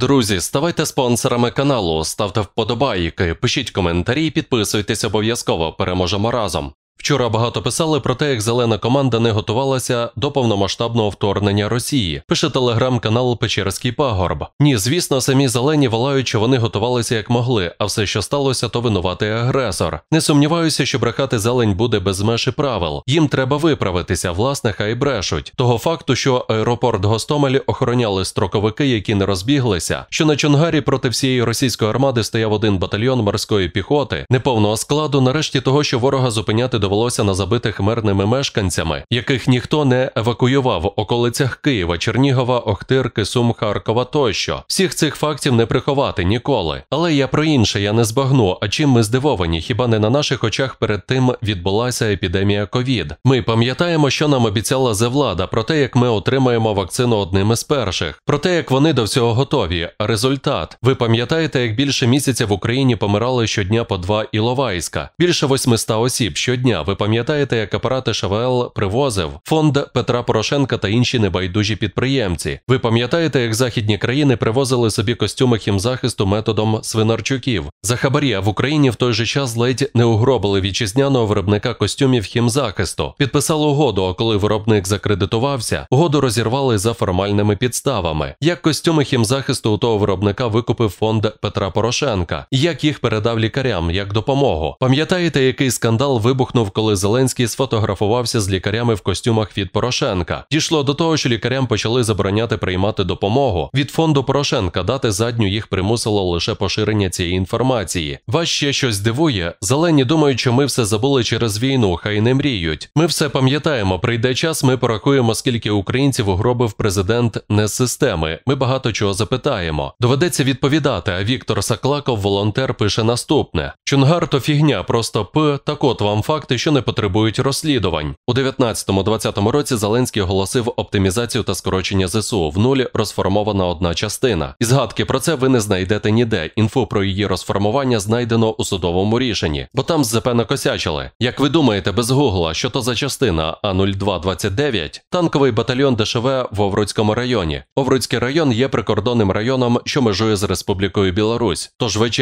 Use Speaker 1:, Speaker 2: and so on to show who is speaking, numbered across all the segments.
Speaker 1: Друзі, ставайте спонсорами каналу, ставте вподобайки, пишіть коментарі, підписуйтесь обов'язково, переможемо разом. Вчора багато писали про те, як зелена команда не готувалася до повномасштабного вторгнення Росії, пише телеграм-канал Печерський пагорб. Ні, звісно, самі зелені волають, що вони готувалися як могли, а все, що сталося, то винуватий агресор. Не сумніваюся, що брехати зелень буде без межі правил. Їм треба виправитися, власне, хай брешуть. Того факту, що аеропорт Гостомель охороняли строковики, які не розбіглися, що на Чонгарі проти всієї російської армади стояв один батальйон морської піхоти, неповного складу, нарешті того, що ворога зупиняти довелося на забитих мирними мешканцями, яких ніхто не евакуював в околицях Києва, Чернігова, Охтирки, Сум, Харкова тощо. Всіх цих фактів не приховати ніколи. Але я про інше, я не збагну, а чим ми здивовані, хіба не на наших очах перед тим відбулася епідемія ковід. Ми пам'ятаємо, що нам обіцяла Зевлада, про те, як ми отримаємо вакцину одним із перших, про те, як вони до всього готові. А результат? Ви пам'ятаєте, як більше місяця в Україні помирали щодня по 2 Іловайська? Більше 800 осіб щодня. Ви пам'ятаєте, як апарати ШВЛ привозив фонд Петра Порошенка та інші небайдужі підприємці? Ви пам'ятаєте, як західні країни привозили собі костюми хімзахисту методом Свинарчуків? За хабарі, а в Україні в той же час ледь не угробили вітчизняного виробника костюмів хімзахисту. Підписали угоду, а коли виробник закредитувався, угоду розірвали за формальними підставами. Як костюми хімзахисту у того виробника викупив фонд Петра Порошенка? Як їх передав лікарям, як допомогу? Пам'ятаєте, який скандал вибухнув, коли Зеленський сфотографувався з лікарями в костюмах від Порошенка? Дійшло до того, що лікарям почали забороняти приймати допомогу від фонду Порошенка, дати задню їх примусило лише поширення цієї інформації. Вас ще щось дивує? Зелені думають, що ми все забули через війну, хай не мріють. Ми все пам'ятаємо, прийде час, ми порахуємо, скільки українців угробив президент не з системи. Ми багато чого запитаємо. Доведеться відповідати, а Віктор Саклаков, волонтер, пише наступне. Чонгар то фігня, просто так от вам факти, що не потребують розслідувань. У 19-20 році Зеленський оголосив оптимізацію та скорочення ЗСУ. В нулі розформована одна частина. І згадки про це ви не знайдете ніде. Інфу про її розформування знайдено у судовому рішенні, бо там з ЗП накосячили. Як ви думаєте без гугла, що то за частина А0229? Танковий батальйон ДШВ в Овруцькому районі. Овруцький район є прикордонним районом, що межує з Республікою Білорусь. Тож ВЧ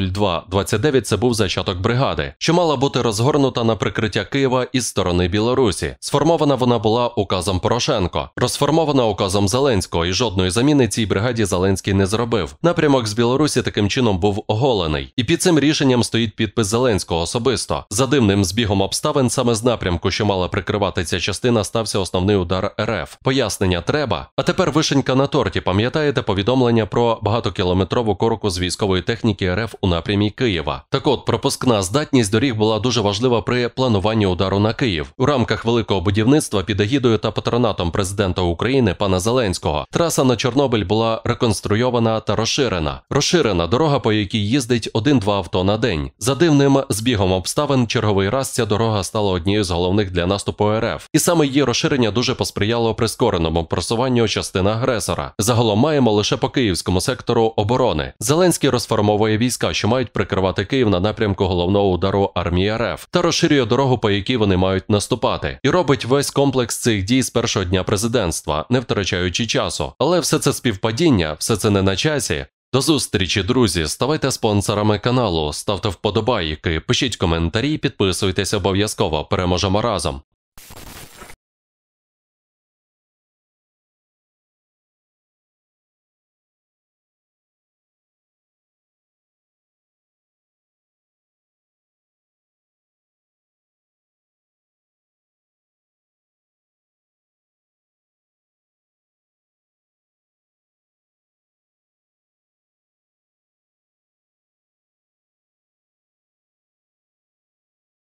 Speaker 1: А0229 це був зачаток бригади, що мала бути розгорнута на прикриття Києва із сторони Білорусі. Сформована вона була указом Порошенко. Розформована указом Зеленського, і жодної заміни цій бригаді Зеленський не зробив. Напрямок з Білорусі таким чином був оголений. І під цим рішенням стоїть підпис Зеленського особисто. За дивним збігом обставин саме з напрямку, що мала прикривати ця частина, стався основний удар РФ. Пояснення треба? А тепер вишенька на торті. Пам'ятаєте повідомлення про багатокілометрову корку з військової техніки РФ у напрямі Києва? Так от, пропускна здатність доріг була дуже важлива при плануванні удару на Київ. У рамках великого будівництва під егідою та патронатом президента України пана Зеленського траса на Чорнобиль була реконструйована та розширена. Розширена дорога, по якій їздить 1-2 авто на день. За дивним збігом обставин черговий раз ця дорога стала однією з головних для наступу РФ. І саме її розширення дуже посприяло прискореному просуванню частин агресора. Загалом маємо лише по київському сектору оборони. Зеленський розформовує війська, що мають прикривати Київ на напрямку головного удару армії РФ, та розширює дорогу, по якій вони мають наступати. І робить весь комплекс цих дій з першого дня президентства, не втрачаючи часу. Але все це співпадіння, все це не на часі. До зустрічі, друзі, ставайте спонсорами каналу, ставте вподобайки, пишіть коментарі, підписуйтесь обов'язково, переможемо разом.